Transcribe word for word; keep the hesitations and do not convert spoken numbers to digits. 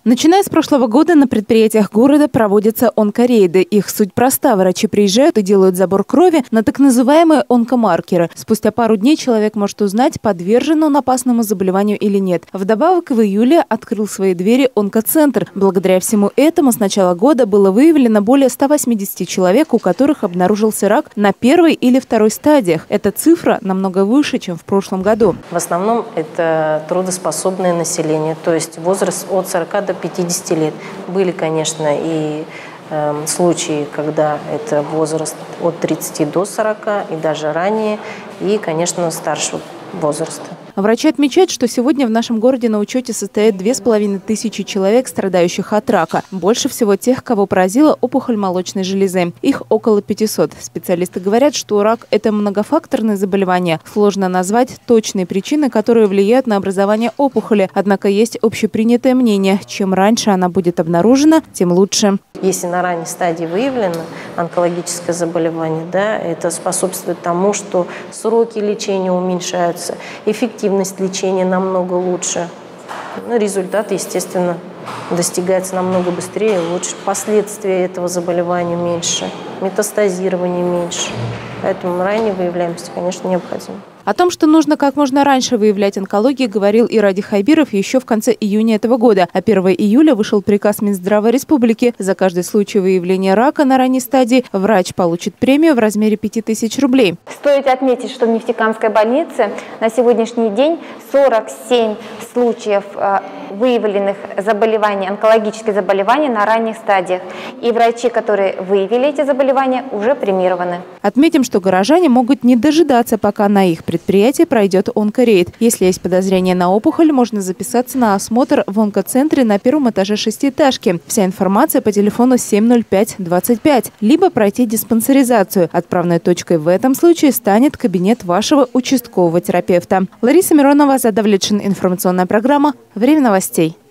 Начиная с прошлого года на предприятиях города проводятся онкорейды. Их суть проста. Врачи приезжают и делают забор крови на так называемые онкомаркеры. Спустя пару дней человек может узнать, подвержен он опасному заболеванию или нет. Вдобавок, в июле открыл свои двери онкоцентр. Благодаря всему этому с начала года было выявлено более ста восьмидесяти человек, у которых обнаружился рак на первой или второй стадиях. Эта цифра намного выше, чем в прошлом году. В основном это трудоспособное население, то есть возраст от сорока до пятидесяти лет. Были, конечно, и э, случаи, когда это возраст от тридцати до сорока и даже ранее, и, конечно, старшего возраста. Врачи отмечают, что сегодня в нашем городе на учете состоят две с половиной тысячи человек, страдающих от рака. Больше всего тех, кого поразила опухоль молочной железы. Их около пятисот. Специалисты говорят, что рак – это многофакторное заболевание. Сложно назвать точные причины, которые влияют на образование опухоли. Однако есть общепринятое мнение – чем раньше она будет обнаружена, тем лучше. Если на ранней стадии выявлено онкологическое заболевание, да, это способствует тому, что сроки лечения уменьшаются, эффективность лечения намного лучше. Ну, результат, естественно, достигается намного быстрее и лучше. Последствия этого заболевания меньше, метастазирование меньше. Поэтому ранее выявляемость, конечно, необходима. О том, что нужно как можно раньше выявлять онкологию, говорил и Ради Хайбиров еще в конце июня этого года. А первого июля вышел приказ Минздрава Республики. За каждый случай выявления рака на ранней стадии врач получит премию в размере пяти тысяч рублей. Стоит отметить, что в Нефтекамской больнице на сегодняшний день сорок семь случаев выявленных заболеваний, онкологических заболеваний на ранних стадиях. И врачи, которые выявили эти заболевания, уже премированы. Отметим, что горожане могут не дожидаться, пока на их предприятии пройдет онкорейд. Если есть подозрение на опухоль, можно записаться на осмотр в онкоцентре на первом этаже шестиэтажки. Вся информация по телефону семь ноль пять двадцать пять. Либо пройти диспансеризацию. Отправной точкой в этом случае станет кабинет вашего участкового терапевта. Лариса Миронова, Задавлетшин. Информационная программа «Время новостей».